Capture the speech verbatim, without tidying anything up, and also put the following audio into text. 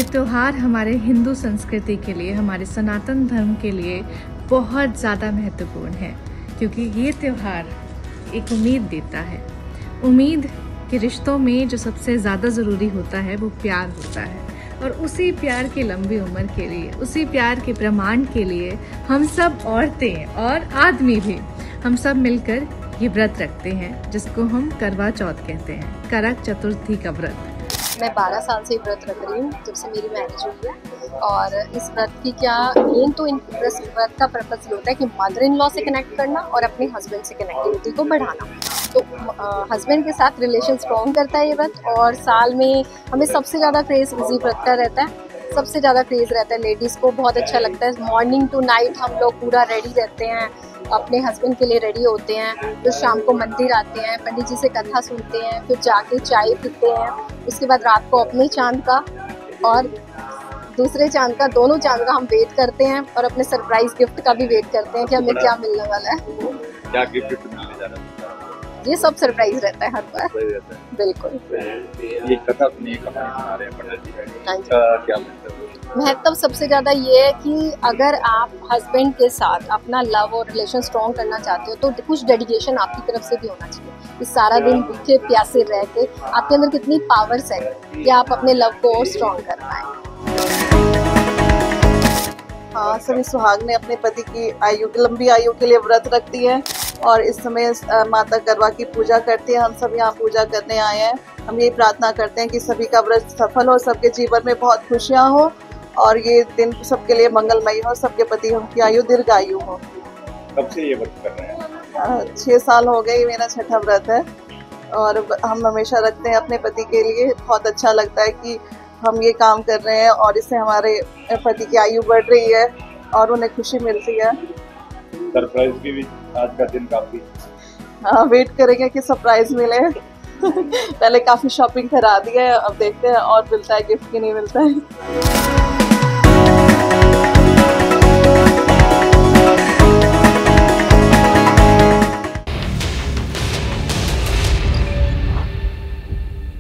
त्यौहार हमारे हिंदू संस्कृति के लिए, हमारे सनातन धर्म के लिए बहुत ज़्यादा महत्वपूर्ण है, क्योंकि ये त्यौहार एक उम्मीद देता है। उम्मीद के रिश्तों में जो सबसे ज़्यादा ज़रूरी होता है वो प्यार होता है, और उसी प्यार की लंबी उम्र के लिए, उसी प्यार के प्रमाण के लिए हम सब औरतें और आदमी भी, हम सब मिलकर ये व्रत रखते हैं, जिसको हम करवा चौथ कहते हैं, करक चतुर्थी का व्रत। मैं बारह साल से व्रत रख रही हूँ, जब से मेरी मैरिज हुई है। और इस व्रत की क्या मेन तो इन व्रत का पर्पस ये होता है कि मदर इन लॉ से कनेक्ट करना और अपने हस्बैंड से कनेक्टिविटी को बढ़ाना। तो हस्बैंड के साथ रिलेशन स्ट्रॉन्ग करता है ये व्रत। और साल में हमें सबसे ज़्यादा क्रेज़ इसी व्रत का रहता है, सबसे ज़्यादा क्रेज़ रहता है। लेडीज़ को बहुत अच्छा लगता है। मॉर्निंग टू नाइट हम लोग पूरा रेडी रहते हैं, अपने हस्बैंड के लिए रेडी होते हैं। फिर शाम को मंदिर आते हैं, पंडित जी से कथा सुनते हैं, फिर जाके चाय पीते हैं। उसके बाद रात को अपने चांद का और दूसरे चांद का, दोनों चांद का हम वेट करते हैं, और अपने सरप्राइज गिफ्ट का भी वेट करते हैं कि हमें क्या मिलने वाला है। क्या गिफ्ट मिलने जा रहा है? ये सब सरप्राइज रहता है हर बार। बिल्कुल। ये कथा सुनिए, कथा सुना रहे हैं पंडित जी, क्या मतलब? महत्व सबसे ज़्यादा ये है कि अगर आप हस्बैंड के साथ अपना लव और रिलेशन स्ट्रॉन्ग करना चाहते हो तो कुछ डेडिकेशन आपकी तरफ से भी होना चाहिए। इस सारा दिन भूखे प्यासे रह के आपके अंदर कितनी पावर्स है कि आप अपने लव को और स्ट्रॉन्ग कर पाएं। हाँ, सभी सुहागनें अपने पति की आयु, लंबी आयु के लिए व्रत रखती है, और इस समय माता करवा की पूजा करती है। हम सब यहाँ पूजा करने आए हैं। हम ये प्रार्थना करते हैं कि सभी का व्रत सफल हो, सबके जीवन में बहुत खुशियाँ हो, और ये दिन सबके लिए मंगलमयी हो, सबके पति उनकी आयु दीर्घायु हो। कब से ये व्रत कर रहे हैं? छः साल हो गए, मेरा छठा व्रत है, और हम हमेशा रखते हैं अपने पति के लिए। बहुत अच्छा लगता है कि हम ये काम कर रहे हैं, और इससे हमारे पति की आयु बढ़ रही है और उन्हें खुशी मिलती है। सरप्राइज की भी आज का दिन काफी, हाँ, वेट करेंगे कि सरप्राइज मिले। पहले काफी शॉपिंग करा दी है, अब देखते हैं और मिलता है गिफ्ट कि नहीं मिलता है।